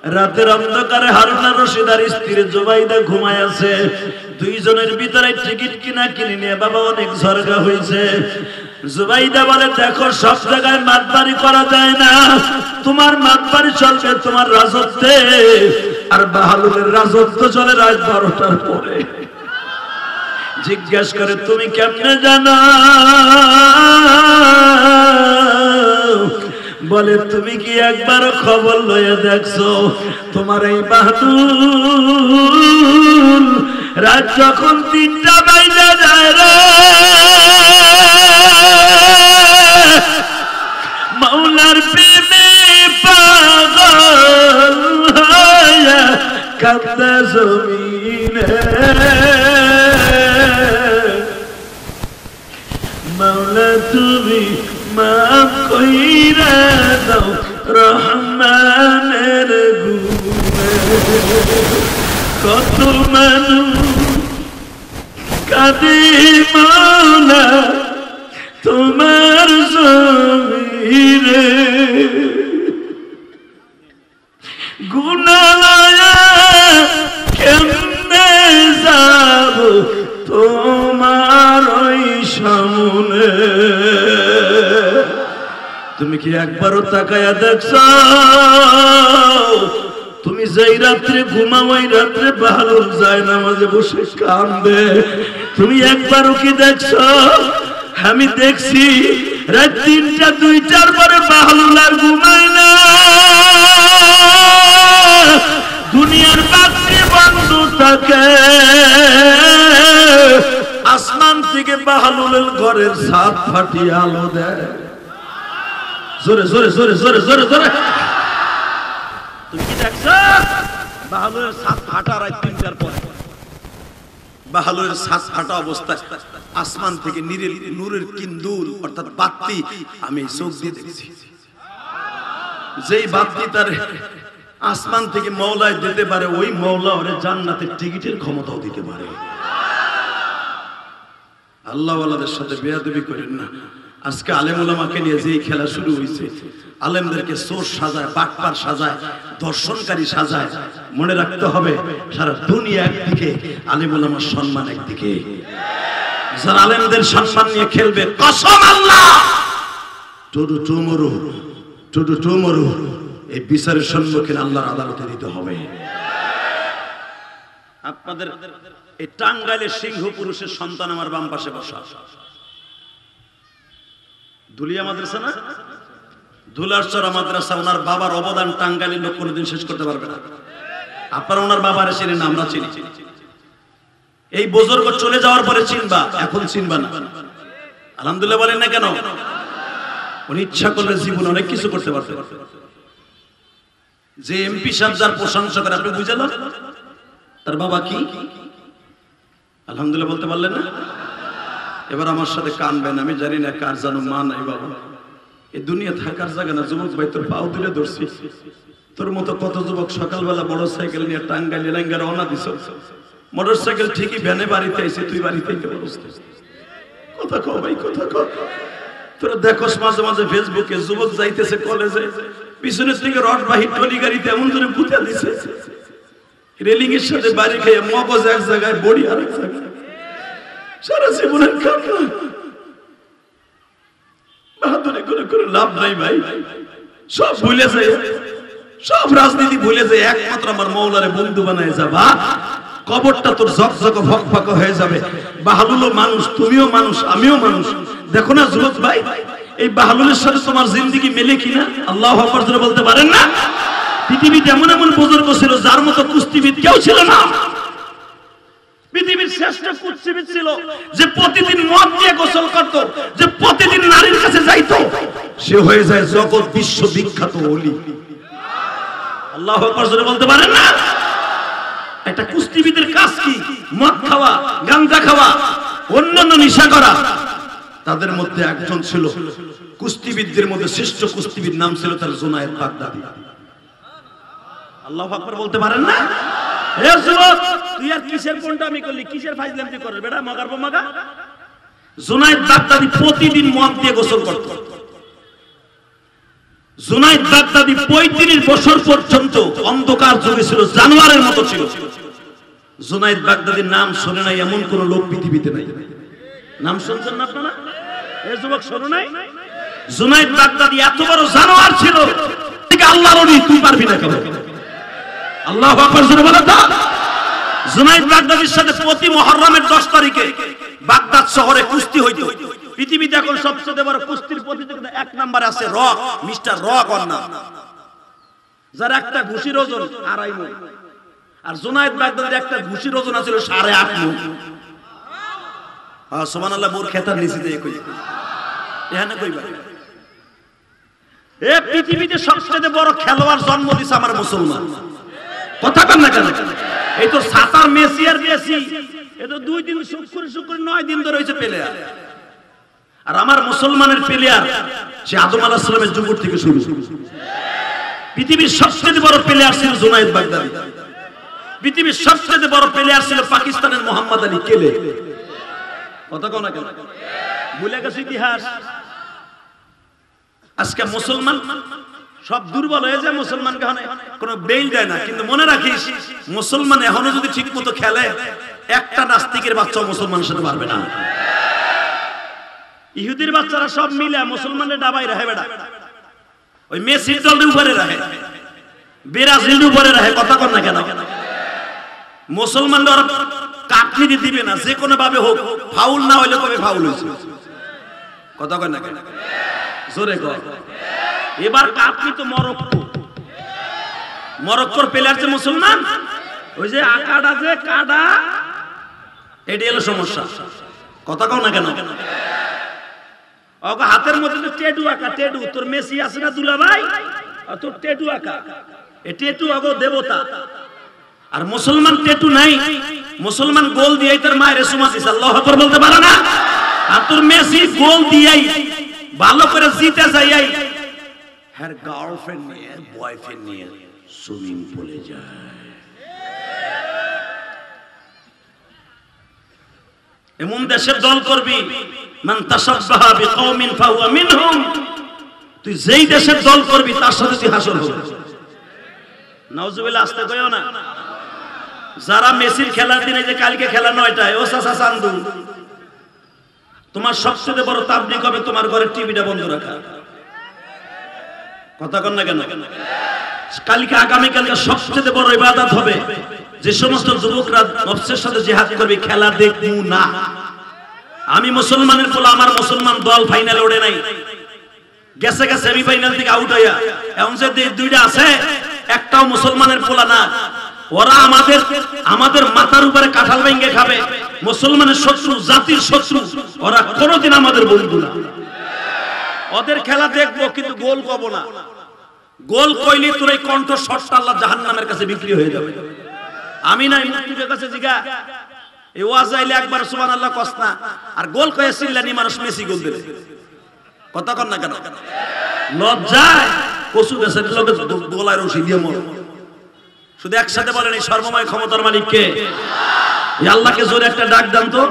রাতের অন্ধকারে হারুন আর রশিদ আর স্ত্রী জুবাইদা ঘুমায় আছে। দুইজনের ভিতরে টিকিট কিনা কিনে নিয়ে বাবা অনেক ঝরগা হয়েছে। জুবাইদা বলে দেখো সব জায়গায় মাতবাড়ি করা যায় না, তোমার মাতবাড়ি চলবে তোমার রাজত্বে, আর বাহালুলের রাজত্ব চলে রাত 12টার পরে। জিজ্ঞেস করে তুমি কেমনে জানো? বলে তুমি কি একবার খবর লয়ে দেখছো তোমার এই বাহাদুর রাত যখন 3টা বাজে যায় রে, মাওলার প্রেমে পাগল হয়ে কাঁদে জমিনে, মাওলা তুমি মাফ কইরা দাও রহমানের গুণে। কত মানুষ কাঁদে মাওলা তোমার জমিনে, গুনাহ কেমনে যাব তোমার ওই সামনে। তুমি কি একবারও তাকায়া দেখছো? তুমি যেই রাত্রে ঘুমাও ওই রাত্রে বাহালুল যায় নামাজে বসে কান্দে, তুমি একবারও কি দেখছো? আমি দেখছি রাত 3টা 2টার পরে বাহালুল আর ঘুমায় না, দুনিয়ার বাতি বন্ধ থাকে, আসমান থেকে বাহালুলের ঘরের ছাদ ফাটিয়ে আলো দেয়। জোরে জোরে জোরে জোরে জোরে জোরে তুমি কি দেখছো? বাহালুলের ছাদ ফাটা রাত 3টার পরে, বাহালুলের ছাদ ফাটা অবস্থায় আসমান থেকে নূরের কিন্দুল অর্থাৎ বাতি আমি চোখ দিয়ে দেখছি। যেই বাতি তার আসমান থেকে মওলায় দিতে পারে, ওই মওলা ওরে জান্নাতের টিকিটের ক্ষমতাও দিতে পারে। আল্লাহ ওয়ালাদের সাথে বেয়াদবি করেন না। আজকে আলেম ওলামাকে নিয়ে যে খেলা শুরু হয়েছে, আলেমদেরকে চোর সাজায়, বাটপার সাজায়, দর্শনকারী সাজায়। মনে রাখতে হবে সারা দুনিয়া একদিকে, আলেম ওলামার সম্মান একদিকে। যারা আলেমদের সম্মান নিয়ে খেলবে, কসম আল্লাহ টুডু টুমরু টুডু টুমরু এই বিচারের সম্মুখীন আল্লাহর আদালতে দিতে হবে। আপনাদের এই টাঙ্গাইলের সিংহ পুরুষের সন্তান আমার বাম পাশে বসা, দুলিয়া মাদ্রাসা না, দুলারচরা মাদ্রাসা, ওনার বাবার অবদান টাঙ্গাইলের লোক কোনোদিন শেষ করতে পারবে না। আপনারা ওনার বাবারে চিনেন না, আমরা চিনি। এই বুজুর্গ চলে যাওয়ার পরে চিনবা, এখন চিনবা না। আলহামদুলিল্লাহ বলেন না কেন? উনি ইচ্ছা করলে জীবনে অনেক কিছু করতে পারতেন। যে এমপি সাহেব যার প্রশংসা করে আপনি বুঝে না তার বাবা কি? আলহামদুলিল্লাহ বলতে পারলেন না? এবার আমার সাথে কানবেন, আমি জানি না কার জানো মা নাই বাবা। এই দুনিয়া থাকার জায়গা না। যুবক ভাই তোর পাও তুলে ধরছি, তোর মতো কত যুবক সকালবেলা মোটর সাইকেল নিয়ে টাঙ্গাইল এলাঙ্গা রওনা দিছ। মোটর সাইকেল ঠিকই ভ্যানে বাড়িতে আইছে, তুই বাড়িতে কথা কও ভাই, কথা কও। তোরা দেখোস মাঝে মাঝে ফেসবুকে যুবক যাইতেছে কলেজে, পিছনের থেকে রড বাহির টলি গাড়িতে এমন ধরে পুঁতে দিছে, রেলিং এর সাথে বাড়ি খেয়ে মগজ এক জায়গায়, বডি আরেক জায়গায়, সারা জীবনের কান্না। বাহাদুরি করে করে লাভ নাই ভাই, সব ভুলে যায়, সব রাজনীতি ভুলে যায়। একমাত্র আমার মওলারে বন্ধু বানায় যাবা, কবরটা তোর ঝকঝক ভকভক হয়ে যাবে। বাহালুলও মানুষ, তুমিও মানুষ, আমিও মানুষ। দেখো না যুবক ভাই, এই বাহালুলের সাথে তোমার জিন্দেগি মেলে কিনা? আল্লাহু আকবার জোরে বলতে পারেন না? পৃথিবীতে এমন এমন বুজুর্গ ছিল যার মতো কুস্তিবিদ কেউ ছিল না। পৃথিবীর শ্রেষ্ঠ কুস্তিবিদ ছিল যে প্রতিদিন মদ দিয়ে গোসল করত, যে প্রতিদিন নারীর কাছে যাইতো, সে হয়ে যায় জগৎ বিশ্ব বিখ্যাত ওলি। আল্লাহু আকবার জোরে বলতে পারেন না? একটা কুস্তিবিদের কাজ কি? মদ খাওয়া, গাঁজা খাওয়া, অন্যান্য নেশা করা। তাদের মধ্যে একজন ছিল কুস্তিবিদদের মধ্যে শ্রেষ্ঠ কুস্তিবিদ, নাম ছিল তার জুনায়েদ বাগদাদি। আল্লাহু আকবার বলতে পারেন না? হে যুবক, তুই আর কিসের কোনটামি করলি, কিসের ফাইজলামি করলি বেটা? মাগার মাগা। জুনায়েদ বাগদাদি প্রতিদিন মদ দিয়ে গোসল করত। জুনায়েদ বাগদাদি 35 বছর পর্যন্ত অন্ধকার যুগে ছিল, জানোয়ারের মতো ছিল। জুনায়েদ বাগদাদির নাম শুনে নাই এমন কোন লোক পৃথিবীতে নাই। নাম শুনছেন না আপনারা? এই যুবক শুনো নাই? জুনায়েদ বাগদাদি এত বড় জানোয়ার ছিল, আল্লাহর ওলি তুই পারবি না কেন? আল্লাহু আকবার জোরে বলেন তো। জুনায়েদ বাগদাদির সাথে প্রতি মুহররমের 10 তারিখে বাগদাদ শহরে কুস্তি হইতো। পৃথিবীতে এখন সবচেয়ে বড় কুস্তির প্রতিযোগিতা 1 নম্বরে আছে রক, মিস্টার রক ওর নাম, যার একটা ঘুষির ওজন 2.5 মণ। আর জুনায়েদ বাগদাদির একটা ঘুষির ওজন ছিল 8.5 মণ। সুবহানাল্লাহ, মোর খেতার নিচে দিয়ে কই এখানে কইবা এ পৃথিবীতে সবচেয়ে বড় খেলোয়াড় জন্ম দিছে আমার মুসলমান। কথা কন না কেন? এই তো সাতার মেসি আর মেসি, এই তো 2 দিন শুক্র 9 দিন ধরে হইছে প্লেয়ার। আর আমার মুসলমানের প্লেয়ার সে আদম আলাইহিস সালামের যুগ থেকে শুরু। পৃথিবীর সবচেয়ে বড় প্লেয়ার ছিল জুনায়েদ বাগদাদি। পৃথিবীর সবচেয়ে বড় প্লেয়ার ছিল পাকিস্তানের মোহাম্মদ আলী কেলে। কথা কন না কেন? ভুলে গেছে ইতিহাস। আজকে মুসলমান সব দুর্বল হয়ে যায়, মুসলমানকে কোনো বেইল দেয় না। কিন্তু মনে রাখিস, মুসলমান এখনো যদি ঠিক মতো খেলে, একটা নাস্তিকের বাচ্চা মুসলমানের সাথে পারবে না। ইহুদির বাচ্চারা সব মিলে মুসলমানের ডাবাই রাখে বেড়া, ওই মেসির দলের উপরে রাখে, ব্রাজিলের উপরে রাখে। কথা কন না কেন? মুসলমানরা কাটনি দিবে না, যে কোনো ভাবে হোক, ফাউল না হইলে কবে ফাউল হয়েছে। কথা কন না কেন? জোরে কর। এবার কাটনি তো মরক্কোর প্লেয়ার যে মুসলমান, ওই যে আকাডা যে কাডা, এটি হলো সমস্যা। কথা কও না কেন? ওকে হাতের মধ্যে তো টেটু আঁকা, টেটু। তোর মেসি আছে না দুলা ভাই, তোর টেটু আঁকা, এই টেটু আগো দেবতা। আর মুসলমান টেটু নাই, মুসলমান গোল দিয়ে তার মায়ের সুমা দিছে, আল্লাহু আকবার বলতে পারে না। আর তোর মেসি গোল দিয়েই ভালো করে জিতে যাই, হ্যার গার্লফ্রেন্ড নিয়ে বয়ফ্রেন্ড নিয়ে সুইমিং পুলে যায়। এমন দেশের দল করবি, মান তাশাব্বাহা বিকওমিন ফাহুয়া মিনহুম। তুই যেই দেশের দল করবি তার সাথে তুই হাসর হবে। নাউজুবিল্লাহ, আসতে কইও না। যারা মেসির খেলার দিনে, যে কালকে খেলা 9টায়, ও চাচা চান্দু, তোমার সবচেয়ে বড় তাবলীগ হবে তোমার ঘরের টিভিটা বন্ধ রাখা। কথা কন না কেন? কালকে আগামীকালকে সবচেয়ে বড় ইবাদত হবে যে সমস্ত যুবকরা নফসের সাথে জিহাদ করবে, খেলা দেখবো না। আমি মুসলমানের পোলা, আমার মুসলমান দল ফাইনালে ওঠে নাই, গেছে সেমিফাইনাল থেকে আউট হইয়া। এখন যে 2টা আছে, একটাও মুসলমানের পোলা না। ওরা আমাদের মাথার উপরে কাঁঠাল ভেঙে খাবে। মুসলমানের শত্রু, জাতির শত্রু, ওরা কোনোদিন আমাদের বন্ধু না। ওদের খেলা দেখবো কিন্তু গোল কব না। গোল কইলি তোর এই কণ্ঠ শর্ট আল্লাহ জাহান্নামের কাছে বিক্রি হয়ে যাবে। আমি নাই মুক্তির কাছে জিগা, এই ওয়াজ আইলে একবার সুবহানাল্লাহ কস না, আর গোল কয়ে সিল্লানি মানুষ মেসি গোল দিলে। কথা কন না কেন? লজ্জায় কচু গাছের লোকে গোলায় রশি দিয়ে মর। শুধু একসাথে বলেন, এই সর্বময় ক্ষমতার মালিক কে? এই আল্লাহকে জোরে একটা ডাক দেন তো।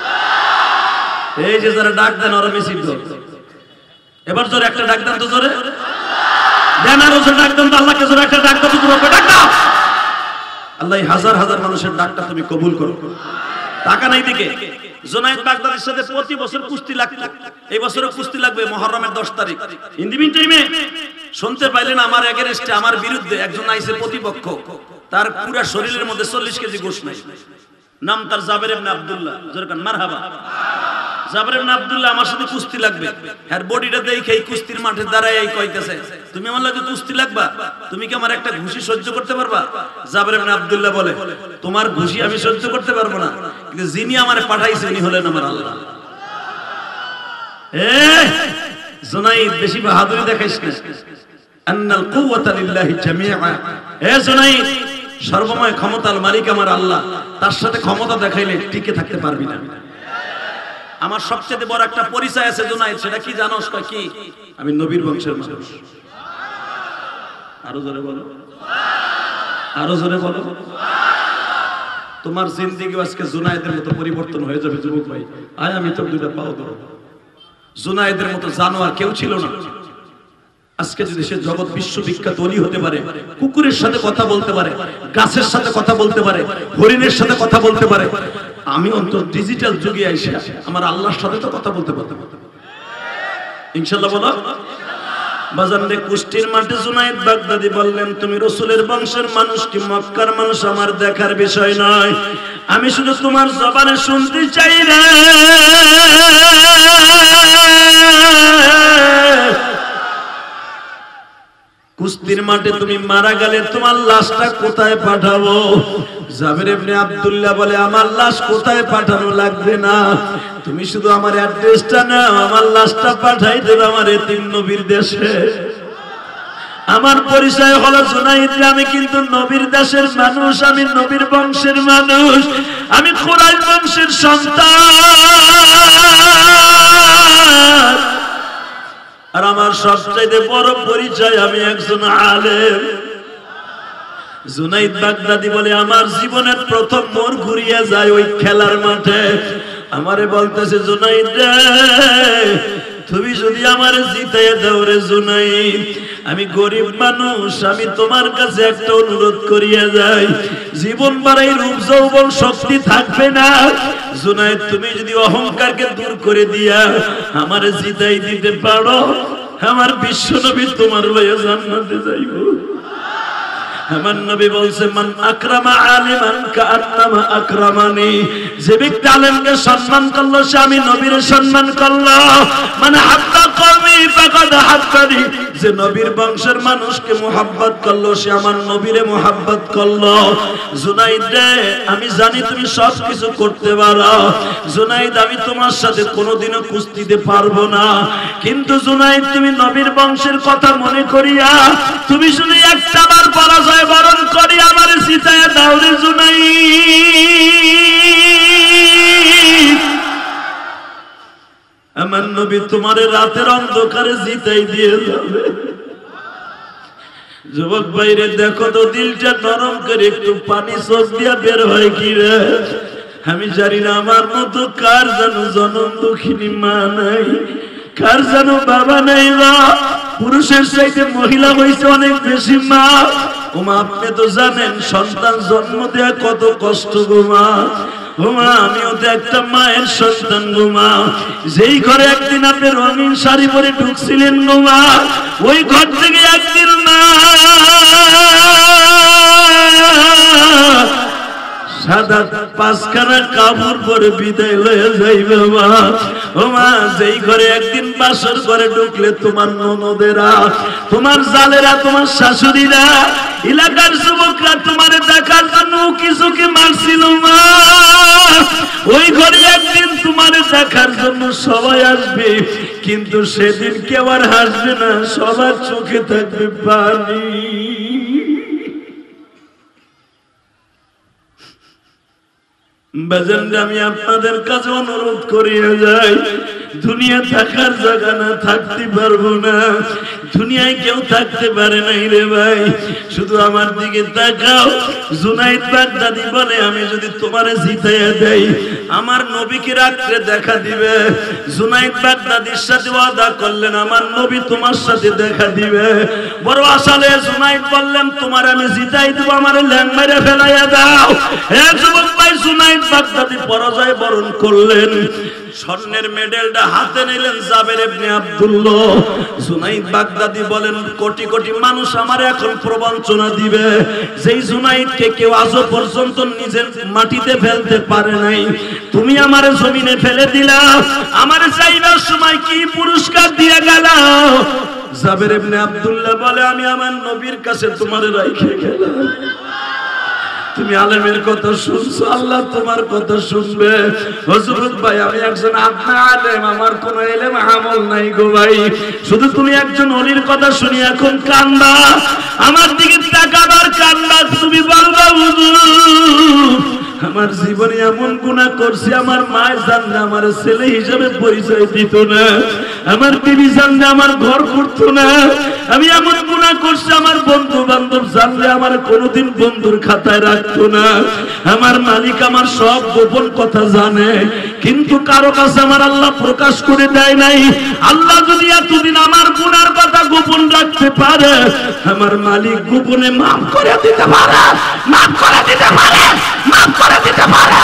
এই যে যারা ডাক দেন ওরা মেসির দল। এবার জোরে একটা ডাক দেন তো, জোরে দেন, আরো জোরে ডাক দেন তো। আল্লাহকে জোরে একটা ডাক দাও, তুমি ডাক দাও। আল্লাহ হাজার হাজার মানুষের ডাকটা তুমি কবুল করো। টাকা নাই দিকে। জুনায়েদ বাগদাদির সাথে প্রতি বছর কুস্তি লাগতো, এই বছরও কুস্তি লাগবে মুহররমের 10 তারিখ। ইন দি মিন টাইমে শুনতে পাইলেন আমার এগেইনস্টে, আমার বিরুদ্ধে একজন আইছে প্রতিপক্ষ, তার পুরো শরীরের মধ্যে 40 কেজি গোশত নাই। নাম তার জাবের ইবনে আব্দুল্লাহ। জোরকান মারহাবা। জাবের ইবনে আব্দুল্লাহ আমার সাথে কুস্তি লাগবে। আর বডিটা দেখে এই কুস্তির মাঠে দাঁড়ায় এই কইতেছে, তুমি আমার লাগে কুস্তি লাগবা? তুমি কি আমার একটা ঘুষি সহ্য করতে পারবা? জাবের ইবনে আব্দুল্লাহ বলে, তোমার ঘুষি আমি সহ্য করতে পারবো না, কিন্তু যিনি আমারে পাঠাইছে উনি হলেন আমার আল্লাহ। জুনায়েদ, বেশি বাহাদুরি দেখাইস না। আন্নাল কুওয়াতা লিল্লাহি জামিআ। জুনায়েদ, সর্বময় ক্ষমতার মালিক আমার আল্লাহ, তার সাথে ক্ষমতা দেখাইলে টিকে থাকতে পারবি না। আমার সবচেয়ে বড় একটা পরিচয় আছে জুনায়েদ, সেটা কি জানোস? কি? আমি নবীর বংশের মানুষ। আরো জোরে বলো, আরো জোরে বলো। তোমার জিন্দেগি আজকে জুনায়েদের মতো পরিবর্তন হয়ে যাবে যুবক ভাই। আয় আমি তো 2টা পাও ধরো। জুনায়েদের মতো জানোয়ার কেউ ছিল না। আজকে যদি সে জগৎ বিশ্ববিখ্যাত ওলি হতে পারে, কুকুরের সাথে কথা বলতে পারে, গাছের সাথে কথা বলতে পারে, হরিণের সাথে কথা বলতে পারে, আমি অন্তত ডিজিটাল যুগে এসে আমার আল্লাহর সাথে তো কথা বলতে পারতাম ইনশাআল্লাহ। বলো বাজারে কুষ্টির মাঠে জুনায়েদ বাগদাদি বললেন, তুমি রাসূলের বংশের মানুষ কি মক্কার মানুষ আমার দেখার বিষয় নয়, আমি শুধু তোমার জবানে শুনতে চাই রে। কুস্তির মাঠে তুমি মারা গেলে তোমার লাশটা কোথায় পাঠাবো? জাবের ইবনে আব্দুল্লাহ বলে, আমার লাশ কোথায় পাঠানো লাগবে না, তুমি শুধু আমার অ্যাড্রেসটা নাও, আমার লাশটা পাঠাই দেবে আমার এতিম নবীর দেশে। আমার পরিচয় হলো জুনাইদ, আমি কিন্তু নবীর দেশের মানুষ, আমি নবীর বংশের মানুষ, আমি কুরাইশ বংশের সন্তান, আর আমার সবচেয়ে বড় পরিচয় আমি একজন আলেম। জুনাইদ বাগদাদি বলে, আমার জীবনের প্রথম মোড় ঘুরিয়ে যায় ওই খেলার মাঠে। আমারে বলতেছে, জুনাইদ রে, তুমি যদি আমারে জিতাইয়া দাও রে জুনাইদ, আমি গরিব মানুষ, আমি তোমার কাছে একটা অনুরোধ করিয়া যাই, জীবন বাড়াই রূপ যৌবন শক্তি থাকবে না, জুনাইদ তুমি যদি অহংকারকে দূর করে দিয়া আমারে জিতাই দিতে পারো, আমার বিশ্ব নবী তোমার লইয়া জান্নাতে যাইব। আমার নবী বলছে, মান আকরামা আলিমান কাআন্নামা আকরামানি, যে ব্যক্তি আলেমকে সম্মান করলো সে আমি নবীর সম্মান করলো। মানে হাত্তা কওমি ফাকাদ হাত্তানি, যে নবীর বংশের মানুষকে মুহাব্বত করলো সে আমার নবীরে মুহাব্বত করলো। জুনাইদ রে, আমি জানি তুমি সব কিছু করতে পারো, জুনাইদ আমি তোমার সাথে কোনোদিনও কুস্তিতে পারবো না, কিন্তু জুনাইদ তুমি নবীর বংশের কথা মনে করিয়া তুমি শুধু একটাবার পরাজয় বরণ করি আমার জিতায়া দাও রে জুনাইদ। আমার নবী তোমারে রাতের অন্ধকারে জিতাই দিয়ে যাবে। যুবক ভাইরে দেখো তো, দিলটা নরম করে একটু পানি চোখ দিয়া বের হয় কি রে? আমি জানি না আমার মতো কার জানো জনম দুঃখিনী মা নাই, কার জানো বাবা নাই, বা পুরুষের চাইতে মহিলা হয়েছে অনেক বেশি মা। ও মা, আপনি তো জানেন সন্তান জন্ম দেয়া কত কষ্ট গো মা। ও মা, আমিও তো একটা মায়ের সন্তান গো মা। যেই ঘরে একদিন আপনি রঙিন শাড়ি পরে ঢুকছিলেন গো মা, ওই ঘর থেকে একদিন না সাদা পাঁচখানা কাপড় পরে বিদায় লয়ে যাইবে মা। ও মা, যেই ঘরে একদিন বাসর করে ঢুকলে তোমার ননদেরা, তোমার জালেরা, তোমার শাশুড়িরা, এলাকার যুবকরা তোমার দেখার জন্য কিছুকে মারছিল মা, ওই ঘরে একদিন তোমার দেখার জন্য সবাই আসবে, কিন্তু সেদিন কেউ আর হাসবে না, সবার চোখে থাকবে পানি। বাজানরা, আমি আপনাদের কাছে অনুরোধ করিয়া যাই, দুনিয়া থাকার জায়গা না, থাকতে পারবো না, দুনিয়ায় কেউ থাকতে পারে নাই রে ভাই। শুধু আমার দিকে তাকাও। জুনাইদ বাগদাদি বলে, আমি যদি তোমারে জিতাইয়া দেই আমার নবীকে রাত্রে দেখা দিবে। জুনাইদ বাগদাদির সাথে ওয়াদা করলেন, আমার নবী তোমার সাথে দেখা দিবে। বড় আশালে জুনাইদ বললেন, তোমার আমি জিতাই দেব, আমার ল্যাং মেরে ফেলাইয়া দাও। হে যুবক ভাই, জুনাইদ বাগদাদি পরাজয় বরণ করলেন, স্বর্ণের মেডেলটা হাতে নিলেন জাবের ইবনে আব্দুল্লাহ। জুনাইদ বাগদাদি বলেন, কোটি কোটি মানুষ আমার এখন প্রবঞ্চনা দিবে, যেই জুনাইদকে কেউ আজও পর্যন্ত নিজের মাটিতে ফেলতে পারে নাই, তুমি আমারে জমিনে ফেলে দিলা, আমারে চাইবার সময় কি পুরস্কার দিয়ে গেল? জাবের ইবনে আব্দুল্লাহ বলে, আমি আমার নবীর কাছে তোমারে রাইখে গেলাম। তুমি আলেমের কথা শুনছো, আল্লাহ তোমার কথা শুনবে। হযরত ভাই, আমি একজন আপনা আলেম, আমার কোনো ইলম আমল নাই গো ভাই, শুধু তুমি একজন ওলির কথা শুনি এখন কান্দা, আমার দিকে তাকাবার কান্দা, তুমি বলবা হুজুর আমার জীবনে এমন গুনাহ করছি, আমার মা জানলে আমার ছেলে হিসেবে পরিচয় দিত না, আমার বিবি জানলে আমার ঘর করতো না, আমি এমন গুনাহ করছি আমার বন্ধু বান্ধব জানলে আমার কোনোদিন বন্ধুর খাতায় রাখতো না। আমার মালিক আমার সব গোপন কথা জানে, কিন্তু কারো কাছে আমার আল্লাহ প্রকাশ করে দেয় নাই। আল্লাহ যদি এতদিন আমার গুনার কথা গোপন রাখতে পারে, আমার মালিক গোপনে মাফ করে দিতে পারে, মাফ করে দিতে পারে, মাফ করে দিতে পারে।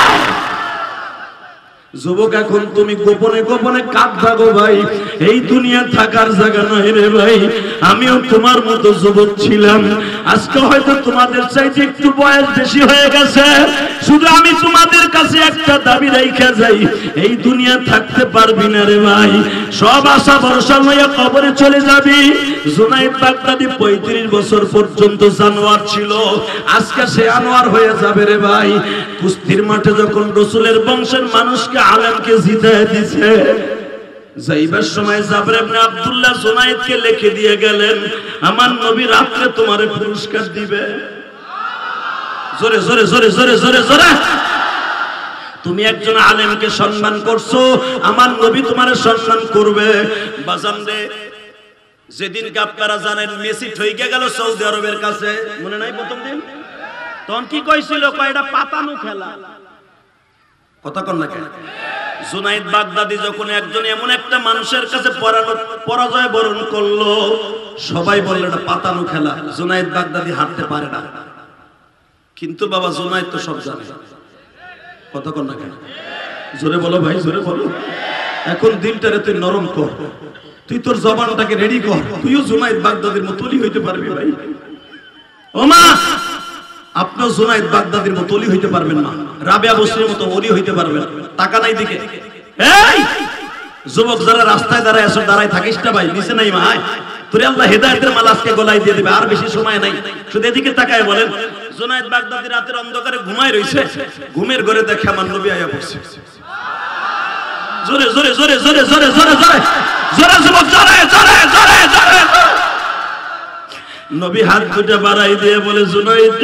যুবক, এখন তুমি গোপনে গোপনে কাঁদবা গো ভাই, এই দুনিয়া থাকার জায়গা নয় রে ভাই। আমিও তোমার মতো যুবক ছিলাম, আজকে হয়তো তোমাদের চাইতে একটু বয়স বেশি হয়ে গেছে। শুধু আমি তোমাদের কাছে একটা দাবি রেখে যাই, এই দুনিয়া থাকতে পারবি না রে ভাই, সব আশা ভরসা লইয়া কবরে চলে যাবি। জুনায়েদ বাগদাদী 35 বছর পর্যন্ত জানোয়ার ছিল, আজকে সে আনোয়ার হয়ে যাবে রে ভাই। কুস্তির মাঠে যখন রাসূলের বংশের মানুষকে আলেমকে জিতায় দিছে, যাইবার সময় জাবের ইবনে আব্দুল্লাহ জুনায়েদকে লিখে দিয়ে গেলেন, আমার নবী রাতে তোমারে পুরস্কার দিবে। জোরে জোরে জোরে জোরে জোরে জোরে। তুমি একজন আলেমকে সম্মান করছো, আমার নবী তোমারে সম্মান করবে। বাজান রে, যেদিনকে আপনারা জানেন মেসি ঠইকে গেল সৌদি আরবের কাছে, মনে নাই প্রথম দিন? তখন কি কইছিল? কয়টা পাতানো খেলা, কথা কন না কেন? জুনায়েদ বাগদাদী যখন একজন এমন একটা মানুষের কাছে পরাজয় বরণ করলো, সবাই বলল এটা পাতানো খেলা, জুনায়েদ বাগদাদী হারতে পারে না। কিন্তু বাবা জুনায়েদ তো সব জানে, কথা কন না কেন? জোরে বলো ভাই, জোরে বলো। এখন দিলটারে তুই নরম কর, তুই তোর জবানটাকে রেডি কর, তুইও জুনায়েদ বাগদাদীর মতো ওলি হইতে পারবি ভাই। ও মা, আপনিও জুনায়েদ বাগদাদীর মতো ওলি হইতে পারবেন না, রাবেয়া বসরির মতো ওলি হইতে পারবেন। টাকা নাই দিকে। এই যুবক যারা রাস্তায় দাঁড়ায় আসো, দাঁড়ায় থাকিস না ভাই, নিচে নাই মা, তোরে আল্লাহ হেদায়েতের মালা আজকে গলায় দিয়ে দিবে, আর বেশি সময় নাই। শুধু এদিকে তাকায় বলেন, জুনায়েদ বাগদাদী রাতের অন্ধকারে ঘুমায় রইছে, ঘুমের ঘরে দেখে আমার নবী আয়া পড়ছে। জোরে জোরে জোরে জোরে জোরে জোরে জোরে জোরে যুবক, জোরে জোরে জোরে জোরে। নবী হাত দুটো বাড়াই দিয়ে বলে, জুনায়েদ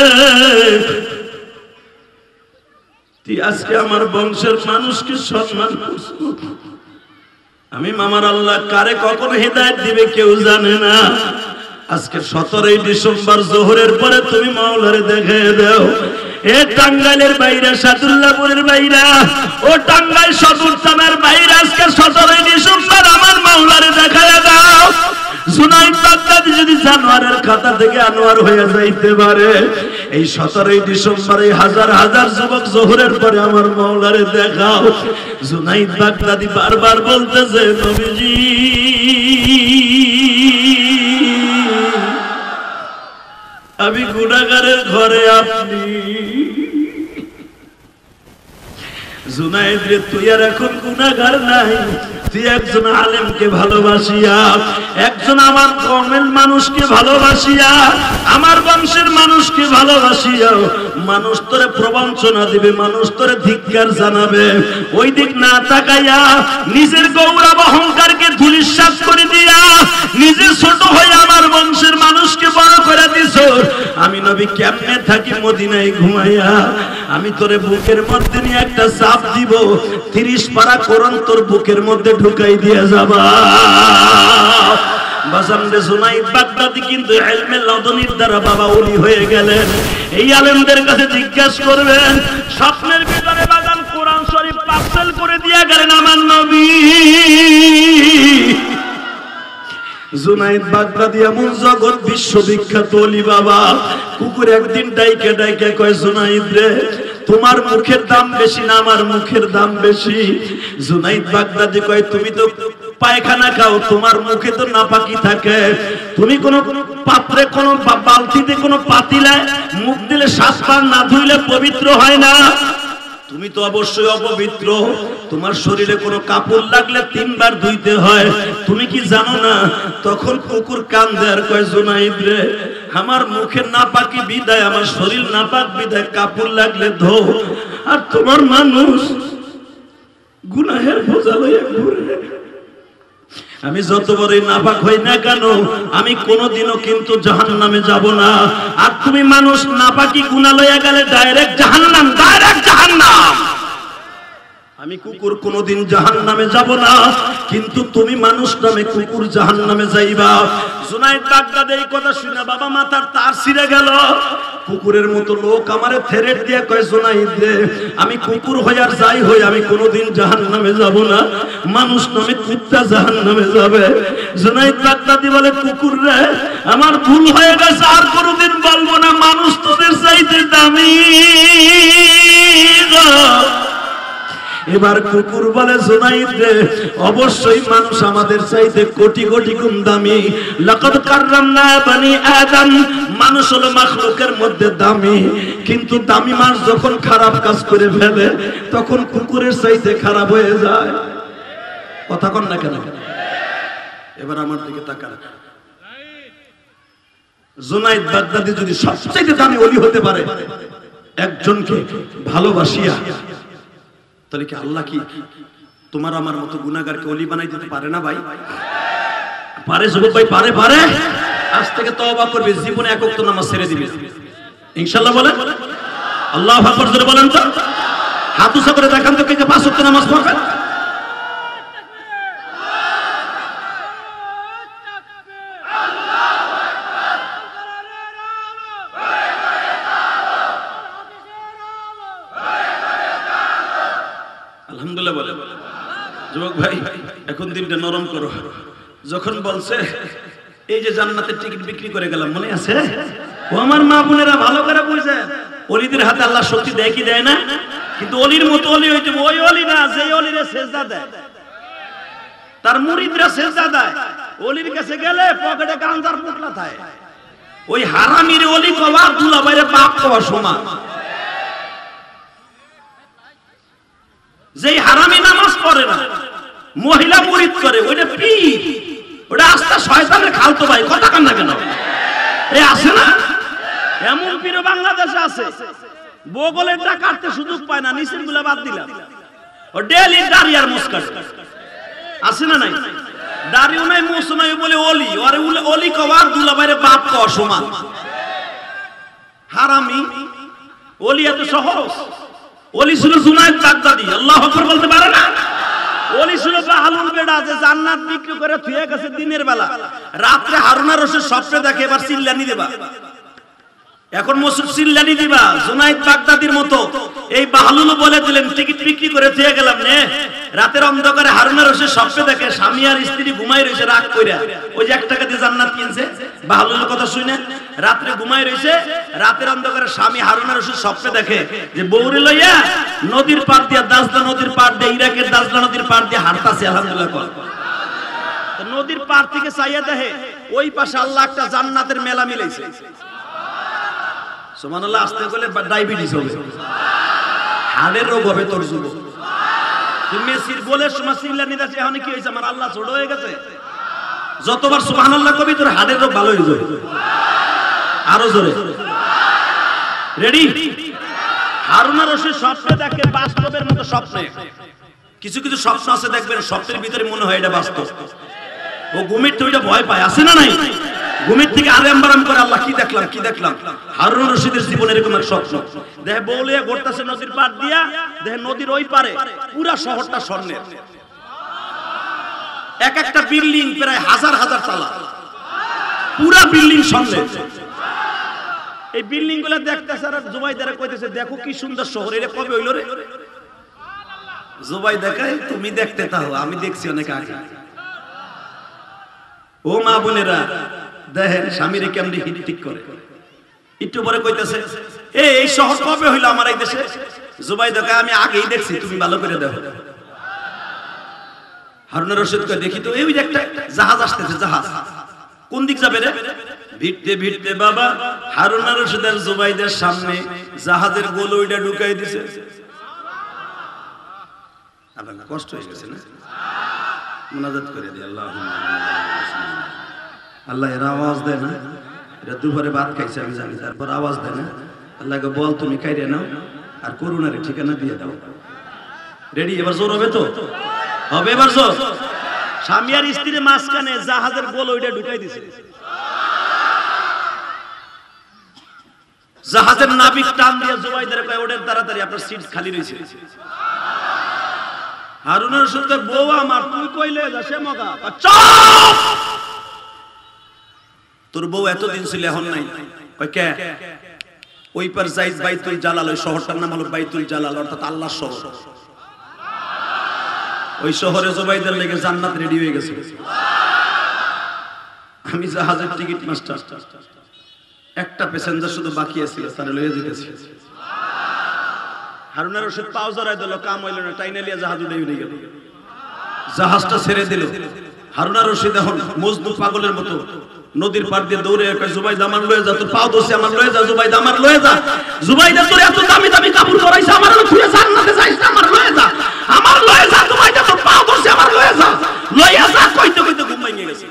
তুই আজকে আমার বংশের মানুষকে সম্মান করছিস। আমি মামার আল্লাহ কারে কখন হেদায়েত দিবে কেউ জানে না। আজকে 17 ডিসেম্বর জোহরের পরে তুমি মাওলারে দেখে দাও। এ টাঙ্গাইলের বাইরে, সাদুল্লাহপুরের বাইরে, ও টাঙ্গাইল সদর থানার বাইরে, আজকে 17 ডিসেম্বর আমার মাওলারে দেখায় দাও। জুনায়েদ বাগদাদী যদি জানোয়ারের খাতা থেকে আনোয়ার হয়ে যাইতে পারে, এই 17 ডিসেম্বরে হাজার হাজার যুবক জোহরের পরে আমার মাওলারে দেখাও। জুনায়েদ বাগদাদী বারবার বলতেছে, নবীজি আমি গুনাহগারের ঘরে আপনি। জুনায়েদ রে, তুই আর এখন গুনাহগার নাই, তুই একজন আলেমকে ভালোবাসিয়া, একজন আমার কওমের মানুষকে ভালোবাসিয়া, আমার বংশের মানুষকে ভালোবাসিয়া, মানুষ তোরে প্রবঞ্চনা দিবে, মানুষ তোরে ধিক্কার জানাবে, ওই দিক না তাকাইয়া নিজের গৌরব অহংকারকে ধূলিসাৎ করে দিয়া নিজে ছোট হয়ে আমার বংশের মানুষকে বড় করে দিছো। আমি নবী কেমনে থাকি মদিনায় ঘুমাইয়া, আমি তোরে বুকের মধ্যে নিয়ে একটা চাপ দিব, 30 পারা কোরআন তোর বুকের মধ্যে ঢুকাই দিয়ে যাবা। বাজানরে, জুনায়েদ বাগদাদী কিন্তু ইলমে লাদুনির দ্বারা বাবা ওলি হয়ে গেলেন। এই আলেমদের কাছে জিজ্ঞাসা করবেন, স্বপ্নের ভিতরে বাগান কোরআন শরীফ পার্সেল করে দিয়ে গেলেন আমার নবী। জুনায়েদ বাগদাদী এমন জগৎ বিশ্ববিখ্যাত ওলি বাবা। কুকুর একদিন ডাইকে ডাইকে কয়, জুনায়েদ রে, তোমার মুখের দাম বেশি না আমার মুখের দাম বেশি? জুনায়েদ বাগদাদী কয়, তুমি তো পায়খানা খাও, তোমার মুখে তো নাপাকি থাকে, তুমি কোন পাত্রে, কোন বালতিতে, কোন পাতিলায় মুখ দিলে 7 বার না ধুইলে পবিত্র হয় না, তুমি তো অবশ্যই অপবিত্র, তোমার শরীরে কোনো কাপড় লাগলে 3 বার ধুইতে হয়, তুমি কি জানো না? তখন কুকুর কান্দে আর কয়, জুনায়েদ রে, আমার মুখের নাপাকি বিদায়, আমার শরীর নাপাক বিদায়, কাপড় লাগলে ধো, আর তোমার মানুষ গুনাহের বোঝা লইয়া ঘুরে। আমি যত বড়ই নাপাক হই না কেন, আমি কোনোদিনও কিন্তু জাহান্নামে যাব না। আর তুমি মানুষ নাপাকি গুনাহ লইয়া গেলে ডাইরেক্ট জাহান্নাম, ডাইরেক্ট জাহান্নাম। আমি কুকুর কোনোদিন জাহান্নামে যাব না, কিন্তু তুমি মানুষ নামে কুকুর জাহান্নামে যাইবা। জুনায়েদ বাগদাদি এই কথা শুনে বাবা মাথার তার ছিঁড়ে গেল। কুকুরের মতো লোক আমারে থ্রেট দিয়ে কয়, জুনায়েদ রে, আমি কুকুর হই আর যাই হই, আমি কোনোদিন জাহান্নামে যাব না, মানুষ নামে কুত্তা জাহান্নামে যাবে। জুনায়েদ বাগদাদি বলে, কুকুর রে, আমার ভুল হয়ে গেছে, আর কোনোদিন বলবো না, মানুষ তোদের চাইতে দামি। এবার কুকুর বলে, জুনায়েদ রে, অবশ্যই মানুষ আমাদের চাইতে কোটি কোটি গুণ দামি। লাকাদ কাররামনা বানি আদম, মানুষ হলো মাখলুকের মধ্যে দামি, কিন্তু দামি মানুষ যখন খারাপ কাজ করে ফেলে তখন কুকুরের চাইতে খারাপ হয়ে যায়। কথা কন না কেন? এবার আমার দিকে তাকান। জুনায়েদ বাগদাদি যদি সবচেয়ে দামি ওলি হতে পারে, একজনকে ভালোবাসিয়া, তাহলে কি আল্লাহ কি তোমার আমার মতো গুনাহগারকে ওলি বানাই দিতে পারে না ভাই? পারে যুবক ভাই, পারে। পারে। আজ থেকে তওবা করবে, জীবনে এক ওয়াক্ত নামাজ ছেড়ে দিবে ইনশাআল্লাহ। বলেন আল্লাহু আকবার জোরে বলেন তো। হাত উঁচু করে দেখান তো কে কে 5 ওয়াক্ত নামাজ পড়বে। আলহামদুলিল্লাহ বলে। যুবক ভাই, এখন দিনটা নরম করো। যখন বলছে এই যে জান্নাতের টিকিট বিক্রি করে গেলাম, মনে আছে? ও আমার মা বোনেরা ভালো করে বুঝে, ওলিদের হাতে আল্লাহ শক্তি দেয় কি দেয় না? কিন্তু অলির মতো অলি হইতে ওই অলি না যে অলিরে সেজদা দেয়, তার মুরিদরা সেজদা দেয়। অলির কাছে গেলে পকেটে গাঞ্জার পুটলা থাকে। ওই হারামির অলি কওয়া দুলাভাইরে বাপ কওয়া সমান। যেই হারামি নামাজ পড়ে না, মহিলা মুরিদ করে, ওইটা পীর, ওটা আস্থা শয়তানের খালতো ভাই। কথা কান না কেন? এই আছে না এমন পীর বাংলাদেশে আছে, বগলেরটা কাটতে সুযোগ পায় না, নিচের গুলা বাদ দিলাম। ও ডেলি দাড়ি আর মুস্কাট আছে না নাই? দাড়িও নাই, মুছ নাই, বলে অলি। আরে অলি কওয়া দুলাভাইরে বাপ কওয়া সমান। হারামি অলি এত সহজ? ওলি ছিল জুনায়েদ বাগদাদি, আল্লাহু আকবার বলতে পারে না? ওলি ছিল বাহালুল বেড়া, যে জান্নাত বিক্রি করে থুয়ে গেছে দিনের বেলা, রাত্রে হারুন আর রশিদ স্বপ্নে দেখে এবার চিল্লানি দেবা। এখন মসুদ চিল্লানি দিবা জুনায়েদ বাগদাদির মতো। এই বাহালুল বলে দিলেন, টিকিট বিক্রি করে থুয়ে গেলাম নে। রাতের অন্ধকারে হারুন আর রশিদ স্বপ্নে দেখে স্বামী আর স্ত্রী ঘুমাই রয়েছে রাগ কইরা। ওই যে 1 টাকা দিয়ে জান্নাত কিনছে, বাহালুলের কথা শুনে রাত্রে ঘুমাই রয়েছে। রাতের অন্ধকারে স্বামী হারুন আর রশিদ স্বপ্নে দেখে যে বউরে লইয়া নদীর পার দিয়া, দাজলা নদীর পার দিয়ে, ইরাকের দাজলা নদীর পার দিয়ে হাঁটতাছে। আলহামদুলিল্লাহ কর। তো নদীর পার থেকে চাইয়া দেখে ওই পাশে আল্লাহ একটা জান্নাতের মেলা মিলাইছে। সুবহানাল্লাহ। আসতে গেলে ডায়াবেটিস হবে, হাড়ের রোগ হবে তোর যুবক। তুমি মেসির গোলের সময় চিল্লানি দিতে, এখন কি হয়েছে? আমার আল্লাহ ছোট হয়ে গেছে? যতবার সুবহানাল্লাহ কবি তোর হাড়ের রোগ ভালো হয়ে যাবে। আরো জোরে রেডি। হারুন আর রশিদ স্বপ্নে দেখে বাস্তবের মতো স্বপ্নে। কিছু কিছু স্বপ্ন আছে দেখবেন স্বপ্নের ভিতরে মনে হয় এটা বাস্তব। ও ঘুমের তো ওইটা ভয় পায়, আছে না নাই? ঘুমের থেকে আরাম করে, আল্লাহ কি দেখলাম কি দেখলাম। হারুন আর রশিদের জীবনে এরকম এক স্বপ্ন দেখে, বউলিয়া ঘুরতেছে নদীর পাড় দিয়া, দেখে নদীর ওই পারে পুরা শহরটা স্বর্ণের। এক একটা বিল্ডিং প্রায় হাজার হাজার তালা, পুরা বিল্ডিং স্বর্ণের। এই বিল্ডিং গুলা দেখতেছে আর জুবাইদারে কইতেছে, দেখো কি সুন্দর শহর, এটা কবে হইল রে? জুবাই দেখায়, তুমি দেখতে তাও, আমি দেখছি অনেক আগে। ও মা বোনেরা দেখেন স্বামীরে কেমনি হিট ঠিক করে। একটু পরে কইতেছে, এই শহর কবে হইল আমার এই দেশে? জুবাই দেখায়, আমি আগেই দেখছি, তুমি ভালো করে দেখো। হারুন আর রশিদ কয়, দেখি তো, এই যে একটা জাহাজ আসতেছে। জাহাজ কোন দিক যাবে রে? ভিড়তে ভিড়তে বাবা হারুন আর রশিদ আর জুবাইদের সামনে জাহাজের গোল ওইটা ঢুকাই দিছে। আল্লাহ কষ্ট হয়ে গেছে না? মুনাজাত করে দি, আল্লাহ এর আওয়াজ দেয় না? এটা দুপুরে ভাত খাইছে আমি জানি, তারপর আওয়াজ দেয় না? আল্লাহকে বল তুমি খাইরে নাও আর করুণার ঠিকানা দিয়ে দাও। রেডি? এবার জোর হবে তো? হবে এবার জোর। স্বামী আর স্ত্রীর মাঝখানে জাহাজের গোল ওইটা ঢুকাই দিছে। জাহাজের নাবিক টান দিয়ে জুবাইদের কয়, ওঠেন তাড়াতাড়ি, আপনার সিট খালি রয়েছে। হারুনের সাথে বউ আমার, তুই কইলে যা সে মগা। চুপ! তোর বউ এতদিন ছিল এখন নাই। কয় কে? ওই পার যাইদ বাইতুল জালাল, ওই শহরটার নাম হলো বাইতুল জালাল, অর্থাৎ আল্লাহর শহর। ওই শহরে জুবাইদার লেগে জান্নাত রেডি হয়ে গেছে। আমি জাহাজের টিকিট মাস্টার, একটা প্যাসেঞ্জার শুধু বাকি আছে, তারে লইয়া যেতেছি। হারুনের রশিদ পাও জড়াই দিল, কাম হইল না, টাইনা লিয়া জাহাজ উড়ে উড়ে গেল। জাহাজটা ছেড়ে দিল। হারুনের রশিদ এখন মজনু পাগলের মতো নদীর পাড় দিয়ে দৌড়ে কয়, জুবাইদা আমার লয়ে যা, তোর পাও দোষে আমার লয়ে যা, জুবাইদা আমার লয়ে যা, জুবাইদা তোর এত দামি দামি কাপড় পরাইছে, আমার তুই জান্নাতে যাইস না, আমার লয়ে যা, আমার লয়ে যা, জুবাইদা তোর পাও দোষে আমার লয়ে যা, লইয়া যা। কইতে কইতে ঘুম ভেঙে গেছে।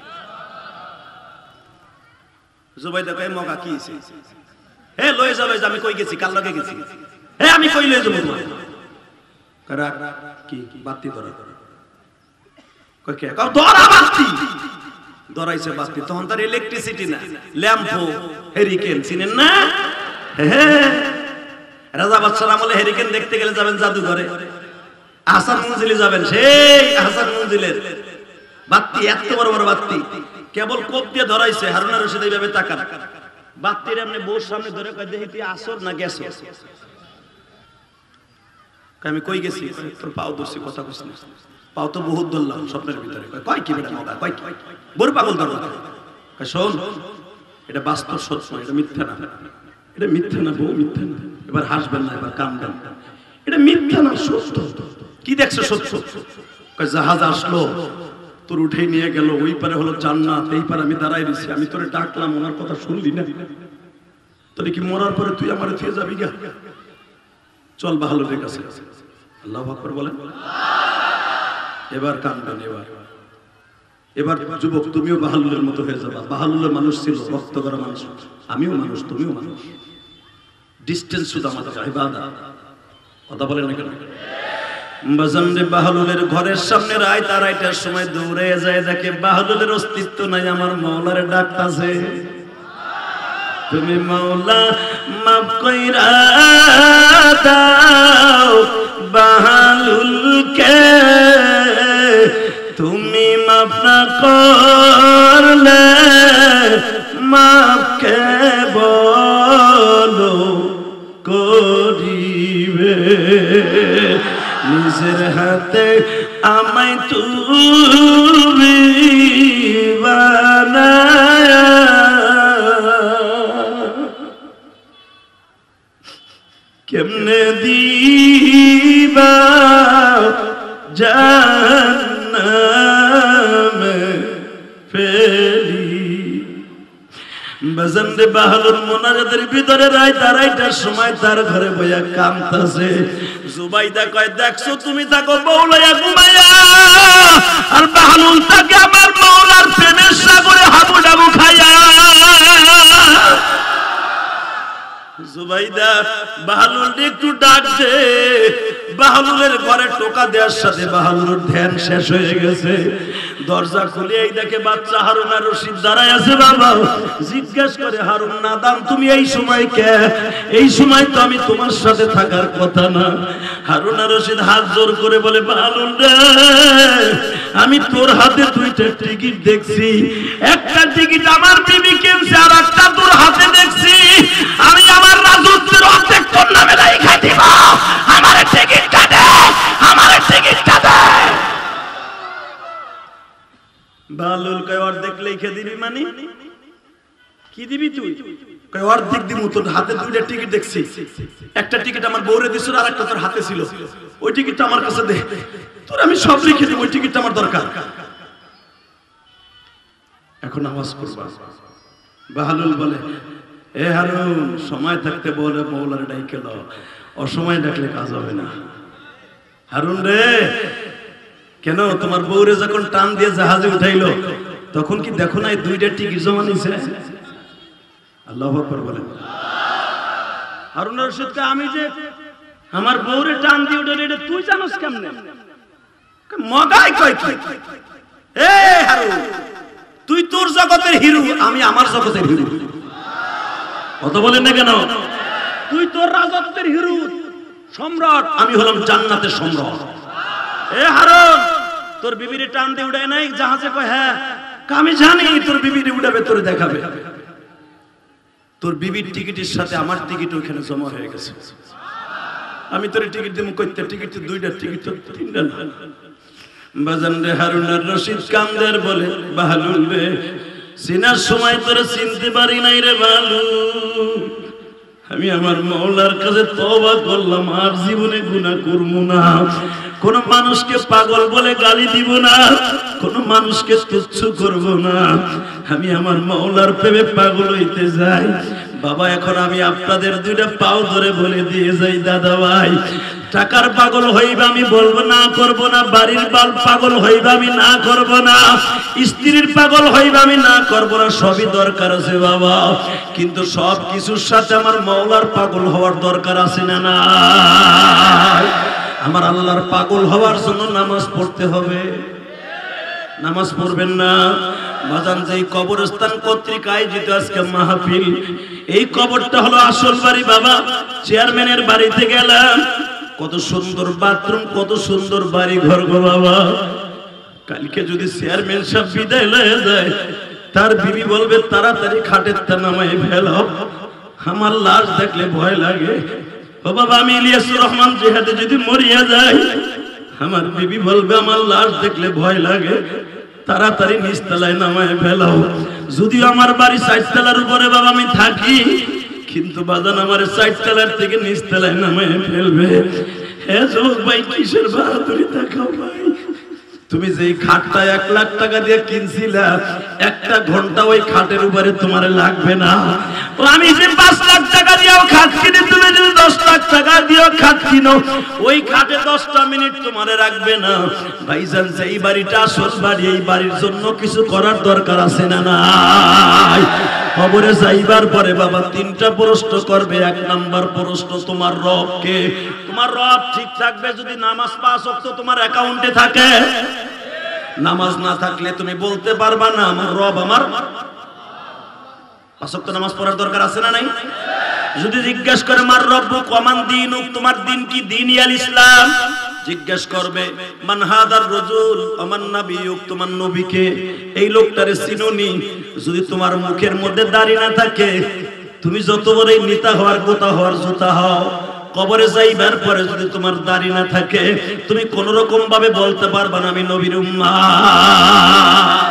জুবাইদা কয়, মগা কি হইছে? হে লয়ে যা, লয়ে যা। আমি কই গেছি? কার লগে গেছি? হে আমি কই লয়ে যাব তোমার? করা কি বাতি ধরা? কই কে? কও ধরা বাতি। ধরাইছে বাতি। তখন তার ইলেকট্রিসিটি না, ল্যাম্পো, হেরিকেন চিনেন না? রাজা বাদশার আমলে হেরিকেন দেখতে গেলে যাবেন জাদুঘরে, হাসান মঞ্জিলে যাবেন, সেই হাসান মঞ্জিলের বাতি, এত বড় বড় বাতি, কেবল কোপ দিয়ে ধরাইছে। হারুনের রশিদ এইভাবে তাকান, বাতির এমনি বউর সামনে ধরে কয়, দেখি তুই আসর না গেছো? আমি কই গেছি? তোর পাও ধরছি, কথা কইছ না। পাও তো বহুত ধরলাম স্বপ্নের ভিতরে। কয় কি বেটা মগা, কয় কি? বড় পাগল ধরো। কয় শোন, এটা বাস্তব সত্য, এটা মিথ্যা না, এটা মিথ্যা না, বউ মিথ্যা না। এবার হাসবেন না, এবার কাঁদবেন। এটা মিথ্যা না, সত্য। কি দেখছো? সত্য। কয় জাহাজ আসলো, তোর উঠে নিয়ে গেল, ওই পারে হলো জান্নাত, এই পারে আমি দাঁড়াই দিছি। আমি তোরে ডাকলাম, ওনার কথা শুনলি না? তোরে কি মরার পরে তুই আমার থেকে যাবি গা? চল বাহালুলের কাছে। আল্লাহু আকবার বলেন। এবার কাঁদবেন। এবার যুবক, তুমিও বাহালুলের মতো হয়ে যাবা। বাহালুলের মানুষ ছিল, রক্ত করা মানুষ। আমিও মানুষ, তুমিও মানুষ। ডিস্টেন্স শুধু আমাদের ইবাদত। কথা বলেন না কেন? বাজানরে বাহালুলের ঘরের সামনে রাত আড়াইটার সময় দৌড়ে যায়, দেখে বাহালুলের অস্তিত্ব নাই। আমার মাওলার ডাকতাছে, তুমি মাওলা মাফ কইরা দাও বাহালুলকে, তুমি মাফ না করলে মাফ কে বলো করিবে, নিজের হাতে আমায় তুমি বানায়া, কেমনে দিবা জাহান্নামে ফেলি। বাজানরে বাহালুর মোনাজাতের ভিতরে রাত আড়াইটার সময় তার ঘরে বইয়া কামতাছে। জুবাইদা কয়, দেখছো তুমি থাকো বউ লইয়া ঘুমাইয়া, আর বাহালুল থাকে আমার মাওলার প্রেমের সাগরে হাবুডাবু খাইয়া। জুবাইদা বাহালুল একটু ডাক দে। বাহালুলের ঘরে টোকা দেওয়ার সাথে বাহালুলের ধ্যান শেষ হয়ে গেছে। দরজা খুলে এই দেখে বাচ্চা হারুন আর রশিদ দাঁড়ায় আছে। বাবা জিজ্ঞেস করে, হারুন নাদাম তুমি এই সময় কে? এই সময় তো আমি তোমার সাথে থাকার কথা না। হারুন আর রশিদ হাত জোর করে বলে, বাহালুল রে, আমি তোর হাতে দুইটা টিকিট দেখছি। একটা টিকিট আমার বিবি কিনছে, আর একটা তোর হাতে দেখছি। আমি আমার রাজত্বের অর্ধেক তোর নামে লেখা দিব। আমার টিকিটটা দে, আমার টিকিটটা দে। বাহালুল কয়, অর্ধেক লিখে দিবি মানে? কি দিবি তুই? কয়, অর্ধেক দিমু। তোর হাতে দুইটা টিকিট দেখছি, একটা টিকিট আমার বউরে দিছিল, আর একটা তোর হাতে ছিল। ওই টিকিটটা আমার কাছে দে, তোর আমি সব লিখে দিব। ওই টিকিটটা আমার দরকার। এখন আওয়াজ করবা। বাহালুল বলে, এ হারুন, সময় থাকতে বলে মৌলার ডাইকে লও, অসময় ডাকলে কাজ হবে না। হারুন রে, কেন তোমার বউরে যখন টান দিয়ে জাহাজে উঠাইলো, তখন কি দেখো না এই দুইটা টিকিট জমা নিছে? আল্লাহু আকবার বলেন। হারুন রশিদ কে, আমি যে আমার বউরে টান দিয়ে উঠাইলো, এটা তুই জানোস কেমনে? মগাই কয় কি? এ হারুন, তুই তোর জগতের হিরো, আমি আমার জগতের হিরো। কথা বলেন না কেন? তুই তোর রাজত্বের হিরো সম্রাট, আমি হলাম জান্নাতের সম্রাট। এ হারুন তোর বিবিরে টান দিয়ে উড়ায় নাই জাহাজে? কয় হ্যাঁ। আমি জানি তোর বিবিরে উড়াবে, তোর দেখাবে। তোর বিবির টিকিটের সাথে আমার টিকিট ওখানে জমা হয়ে গেছে। আমি তোর টিকিট দিব কইতে, টিকিট তো দুইটা, টিকিট তো তিনটা না। বাজান রে হারুন আর রশিদ কান্দের বলে, বাহালুল রে চিনার সময় তোরে চিনতে পারি নাই রে বালু। আমি আমার মওলার কাছে তওবা করলাম, আর জীবনে গুনাহ করব না। কোন মানুষকে পাগল বলে গালি দিব না, কোন মানুষকে তুচ্ছ করব না। আমি আমার মওলার প্রেমে পাগল হইতে যাই। বাবা এখন আমি আপনাদের দুইটা পাও ধরে বলে দিয়ে যাই, দাদা ভাই টাকার পাগল হইবা আমি বলবো না করব না, বাড়ির পাগল হইবা আমি না করব না, স্ত্রীর পাগল হইবা আমি না করব না, সবই দরকার আছে বাবা। কিন্তু সব কিছুর সাথে আমার মওলার পাগল হওয়ার দরকার আছে না না? আমার আল্লাহর পাগল হওয়ার জন্য নামাজ পড়তে হবে। নামাজ পড়বেন না? বাজান যেই কবরস্থান কর্তৃক আয়োজিত আজকে মাহফিল, এই কবরটা হলো আসল বাড়ি বাবা। চেয়ারম্যানের বাড়িতে গেলাম, কত সুন্দর বাথরুম, কত সুন্দর বাড়ি ঘর গো বাবা। কালকে যদি চেয়ারম্যান সাহেব বিদায় লয়ে যায়, তার বিবি বলবে তাড়াতাড়ি খাটের তা নামাই ফেলো, আমার লাশ দেখলে ভয় লাগে। ও বাবা আমি ইলিয়াসুর রহমান জিহাদে যদি মরিয়া যাই, আমার বিবি বলবে আমার লাশ দেখলে ভয় লাগে, তাড়াতাড়ি নিচতলায় নামায় ফেলাও। যদিও আমার বাড়ি 4 তলার উপরে বাবা আমি থাকি, কিন্তু বাজান আমার 4 তলার থেকে নিচতলায় নামায় ফেলবে। হে যুবক ভাই কিসের বাহাদুরি দেখাও ভাই? তুমি যেই খাটটা 1 লাখ টাকা দিয়ে কিনছিলা, একটা ঘন্টা ওই খাটের উপরে তোমার লাগবে না। ও আমি যে 5 লাখ টাকা দিয়েও খাট কিনে, তুমি যদি 10 লাখ টাকা দিয়েও খাট কিনো, ওই খাটে 10টা মিনিট তোমারে রাখবে না। ভাইজান এই বাড়িটা আসল বাড়ি, এই বাড়ির জন্য কিছু করার দরকার আছে না নাই? কবরে যাইবার পরে বাবা 3টা প্রশ্ন করবে। 1 নাম্বার প্রশ্ন, তোমার রব কে? তোমার রব ঠিক থাকবে যদি নামাজ 5 ওয়াক্ত তোমার অ্যাকাউন্টে থাকে। নামাজ না থাকলে তুমি বলতে পারবা না আমার রব আমার 5 ওয়াক্ত নামাজ পড়ার দরকার আছে না নাই? যদি জিজ্ঞাসা করে মার রব্বুক ওয়া মান দীনুক, তোমার দিন কি? দীনিয়াল ইসলাম। জিজ্ঞাসা করবে মান হাদার রাজুল ওয়া মান নাবিয়ুক, তোমার নবীকে, এই লোকটারে চিনোনি? যদি তোমার মুখের মধ্যে দাড়ি না থাকে, তুমি যত বড়ই নেতা হওয়ার, গোতা হওয়ার, জুতা হও, কবরে যাইবার পরে যদি তোমার দাড়ি না থাকে, তুমি কোন রকম ভাবে বলতে পারবা না আমি নবীর উম্মাহ।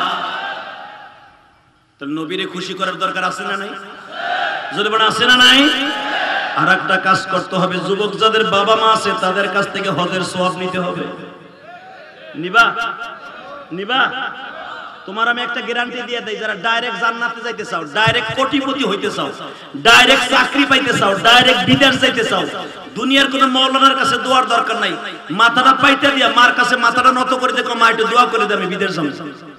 তো নবীরে খুশি করার দরকার আছে না নাই? যদি বলেন আছে না নাই? আর একটা কাজ করতে হবে, যুবক যাদের বাবা মা আছে তাদের কাছ থেকে হজের সওয়াব নিতে হবে। নিবা? নিবা? তোমার আমি একটা গ্যারান্টি দিয়ে দেই, যারা ডাইরেক্ট জান্নাতে যাইতে চাও, ডাইরেক্ট কোটিপতি হইতে চাও, ডাইরেক্ট চাকরি পাইতে চাও, ডাইরেক্ট বিদেশ যাইতে চাও, দুনিয়ার কোন মাওলানার কাছে দোয়ার দরকার নাই। মাথাটা পাইতে দিয়া মার কাছে মাথাটা নত করে দেখো, মা একটু দোয়া করে দে আমি বিদেশ যাব।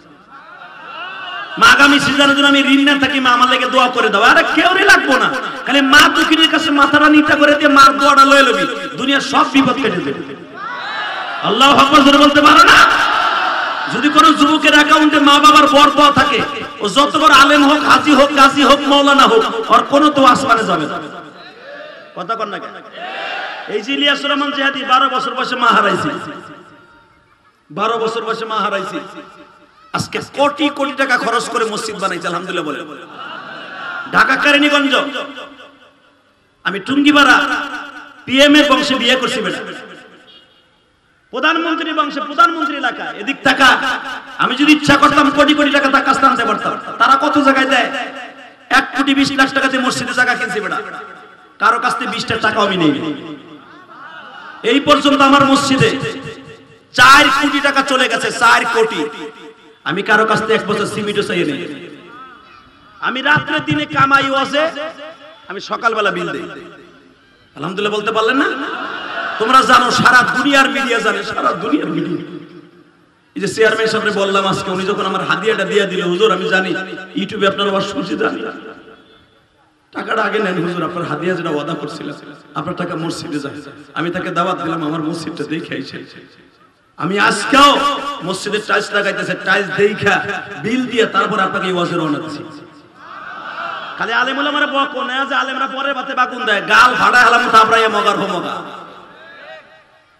মা আগামী সিজনের জন্য আমি ঋণ না থাকি, মা আমার লাগে দোয়া করে দাও। আরে কেউরই লাগবো না, খালি মা দুঃখীর কাছে মাথাটা নিটা করে দিয়ে মার দোয়াটা লয়ে লবি, দুনিয়ার সব বিপদ কেটে যাবে। আল্লাহু আকবার জোরে বলতে পারো না? যদি কোন যুবকের অ্যাকাউন্টে মা বাবার বরদোয়া থাকে, ও যত বড় আলেম হোক, হাজী হোক, গাজী হোক, মাওলানা হোক, আর কোন তো আসমানে যাবে না। কথা কন না কেন? এই যে ইলিয়াসুর রহমান জিহাদি 12 বছর বয়সে মা হারাইছে, 12 বছর বয়সে মা হারাইছে। আজকে কোটি কোটি টাকা খরচ করে মসজিদ বানাইছে, আলহামদুলিল্লাহ বলে। ঢাকা কেরানীগঞ্জ, আমি টুঙ্গিপাড়া পিএম এর বংশে বিয়ে করছি বেটা, প্রধানমন্ত্রী বংশে, প্রধানমন্ত্রী এলাকা, এদিক টাকা। আমি যদি ইচ্ছা করতাম কোটি কোটি টাকা তার কাছে আনতে পারতাম। তারা কত জায়গায় দেয়? 1 কোটি 20 লাখ টাকা দিয়ে মসজিদে জায়গা কিনছি বেটা, কারো কাছ থেকে 20টা টাকাও আমি নেই। এই পর্যন্ত আমার মসজিদে 4 কোটি টাকা চলে গেছে, 4 কোটি। আমি কারো কাছ থেকে 1 বছর সিমিটও চাই নেই। আমি রাত্রে দিনে কামাই ওয়াজে, আমি সকালবেলা বিল দেই। আলহামদুলিল্লাহ বলতে পারলেন না? তোমরা জানো, সারা দুনিয়ার মিডিয়া জানে, সারা দুনিয়ার মিডিয়া। এই যে চেয়ারম্যান সাহেবরে বললাম আজকে, উনি যখন আমার হাদিয়াটা দিয়ে দিল, হুজুর আমি জানি ইউটিউবে আপনার আবার শুনছি, জানি টাকাটা আগে নেন হুজুর, আপনার হাদিয়া যেটা ওয়াদা করছিলেন, আপনার টাকা মসজিদে যায়। আমি তাকে দাওয়াত দিলাম, আমার মসজিদটা দেখে আইছে। আমি আজকেও মসজিদের টাইলস লাগাইতেছে, টাইলস দেখা বিল দিয়ে তারপর আপনাকে এই ওয়াজের রওনা দিছি। খালি আলেম ওলামারা বকো না যে আলেমরা পরে বাতে বাগুন দেয়, গাল ফাড়া হলাম তারপরে মগার হোমগা।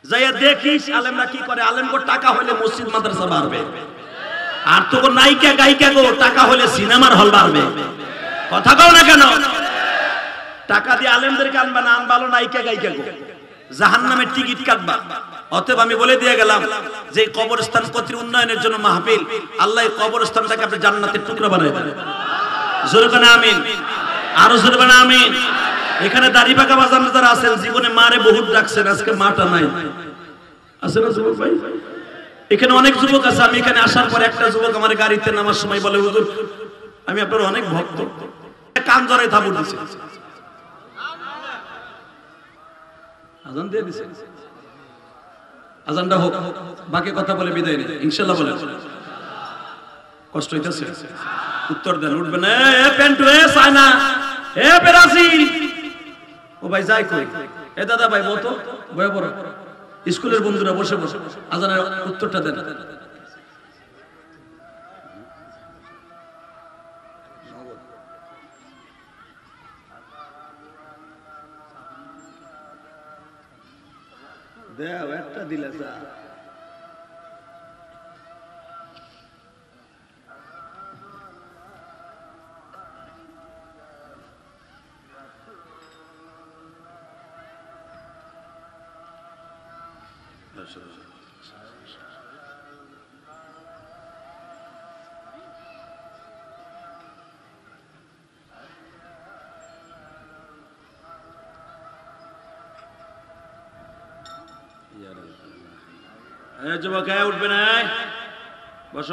যাইয়া দেখিস আলেমরা কি করে। আলেমগো টাকা হইলে মসজিদ মাদ্রাসা বাড়বে, আর তো নায়িকা গায়িকা গো টাকা হলে সিনেমার হল বাড়বে। কথা কও না কেন? টাকা দিয়ে আলেমদেরকে আনবা না, আনবালো নায়িকা গায়িকা গো, জাহান্নামের টিকিট কাটবা। অতএব আমি বলে দিয়ে গেলাম যে কবরস্থান কর্তৃক উন্নয়নের জন্য মাহফিল, আল্লাহ কবরস্থানটাকে আপনি জান্নাতের টুকরা বানাই দেন। জোরে বলেন আমিন, আরো জোরে বলেন আমিন। এখানে দাড়ি পাকা বাজার যারা আছেন, জীবনে মারে বহুত ডাকছেন, আজকে মাটা নাই, আছে না যুবক ভাই? এখানে অনেক যুবক আছে। আমি এখানে আসার পর একটা যুবক আমার গাড়িতে নামার সময় বলে, হুজুর আমি আপনার অনেক ভক্ত, কান জড়ায় থাবুর দিছে, আজান দিয়ে দিছে, আজানটা হোক, বাকি কথা বলে বিদায় নেই ইনশাআল্লাহ। বলেন কষ্ট হইতেছে? উত্তর দেন, উঠবেন। এ পেন্টু, এ সাইনা, এ ব্রাজিল, ও ভাই যাই কই, এ দাদা ভাই বতো বয় বড় স্কুলের বন্ধুরা বসে বসে আজানের উত্তরটা দেন। দেও একটা দিলে যা। যুবক উঠবে না, বসো।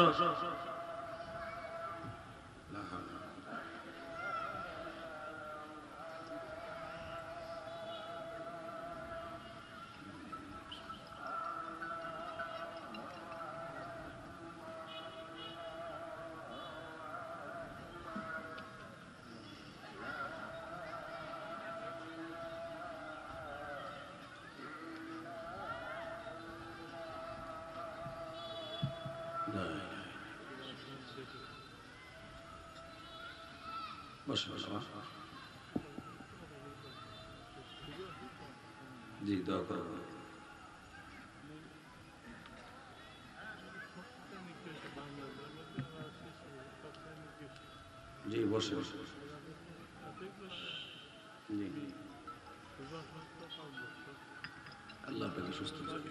জি দোয়া করো। জি বসে বসে জি, আল্লাহ আপনাকে সুস্থ রাখে।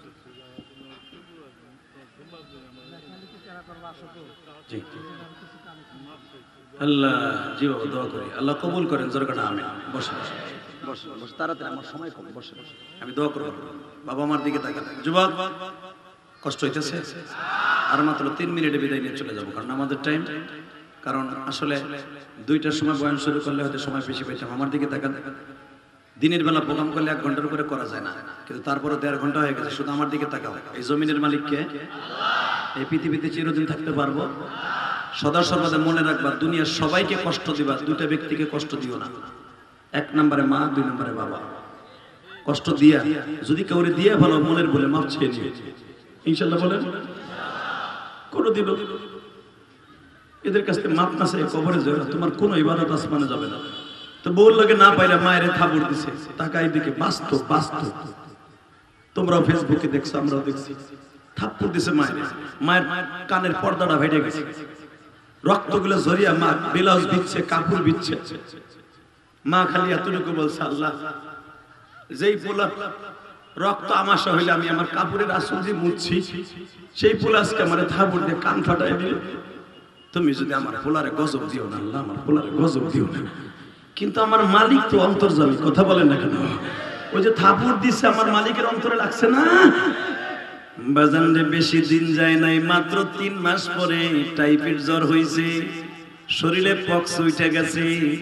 জি আল্লাহ, জি বাবা দোয়া করি, আল্লাহ কবুল করেন। জোরকাটা আমি বসে বসে বসে বসে, তাড়াতাড়ি আমার সময় কম, বসে বসে আমি দোয়া করবো। বাবা আমার দিকে তাকান। যুবক কষ্ট হইতেছে? আর মাত্র 3 মিনিটে বিদায় নিয়ে চলে যাবো, কারণ আমাদের টাইম। কারণ আসলে 2টার সময় বয়ান শুরু করলে হয়তো সময় বেশি পাইতাম। আমার দিকে তাকান। দিনের বেলা প্রোগ্রাম করলে 1 ঘন্টার উপরে করা যায় না, কিন্তু তারপরে 1.5 ঘন্টা হয়ে গেছে। শুধু আমার দিকে তাকাও। এই জমিনের মালিককে, এই পৃথিবীতে চিরদিন থাকতে পারবো? সদা সর্বদা মনে রাখবা, দুনিয়ার সবাইকে কষ্ট দিবা, 2টা ব্যক্তিকে কষ্ট দিও না। 1 নম্বরে মা, 2 নম্বরে বাবা। কষ্ট দিয়া যদি কাউরে দিয়ে ভালো মনের বলে মাপ চেয়ে নিও ইনশাআল্লাহ। বলেন কোনো দিন এদের কাছ থেকে মাপ না চাই কবরে যাবে না, তোমার কোনো ইবাদত আসমানে যাবে না। তো বউর লাগে না পাইলে মায়ের থাবুর দিছে, তাকাই দিকে বাস্তব বাস্তব। তোমরাও ফেসবুকে দেখছো, আমরাও দেখছি, থাপ্পড় দিছে মায়ের। মায়ের কানের পর্দাটা ভেঙে গেছে, রক্তগুলো ঝরিয়া মা ব্লাউজ বিচ্ছে, কাপড় বিচ্ছে। মা খালি এতটুকু বলছে, আল্লাহ যেই পোলা রক্ত আমাশা হইলে আমি আমার কাপড়ের আসল দিয়ে মুছছি, সেই পোলা আজকে আমার থাবুর দিয়ে কান ফাটাই দিল। তুমি যদি আমার পোলারে গজব দিও না আল্লাহ, আমার পোলারে গজব দিও না। কিন্তু আমার মালিক তো অন্তর্জামী, কথা বলেন না কেন? ওই যে থাপুড় দিচ্ছে আমার মালিকের অন্তরে লাগছে না? বাজান রে বেশি দিন যায় নাই, মাত্র 3 মাস পরে টাইফয়েড জ্বর হইছে, শরীরে পক্স উঠে গেছে।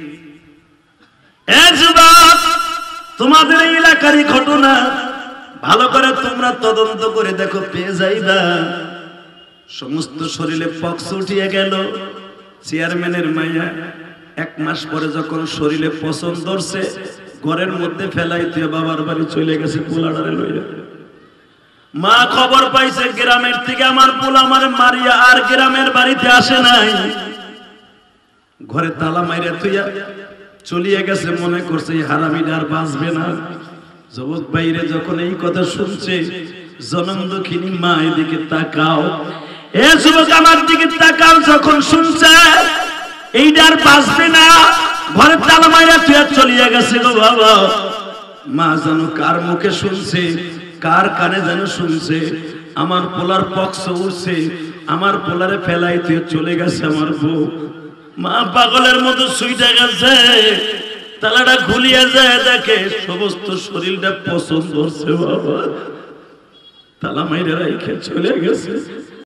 এ যুবক, তোমাদের এই এলাকারই ঘটনা ভালো করে তোমরা তদন্ত করে দেখো, পেয়ে যাইবা। সমস্ত শরীরে পক্স উঠিয়ে গেল। চেয়ারম্যানের মাইয়া 1 মাস পরে যখন শরীরে পছন্দ ধরছে, ঘরের মধ্যে ফেলাই দিয়ে বাবার বাড়ি চলে গেছে পোলাডারে লইয়া। মা খবর পাইছে গ্রামের থেকে, আমার পোলা আমার মারিয়া আর গ্রামের বাড়িতে আসে নাই, ঘরে তালা মাইরা তুইয়া চলিয়ে গেছে। মনে করছে হারামিটা আর বাঁচবে না। যুবক বাইরে যখন এই কথা শুনছে, জনম দুঃখিনী মা এদিকে তাকাও, এ যুবক আমার দিকে তাকাও। যখন শুনছে এইটার বাঁচবে না, ঘরে তালা মাইরা তুই চলিয়া গেছে গো বাবা। মা জানো কার মুখে শুনছে, কার কানে যেন শুনছে, আমার পোলার পক্ষ উঠছে, আমার পোলারে ফেলাই তুই চলে গেছে আমার বউ। মা পাগলের মতো শুইতে গেছে, তালাটা খুলিয়া যায়, দেখে সমস্ত শরীরটা পছন্দ করছে বাবা, তালা মাইরা রাইখে চলে গেছে।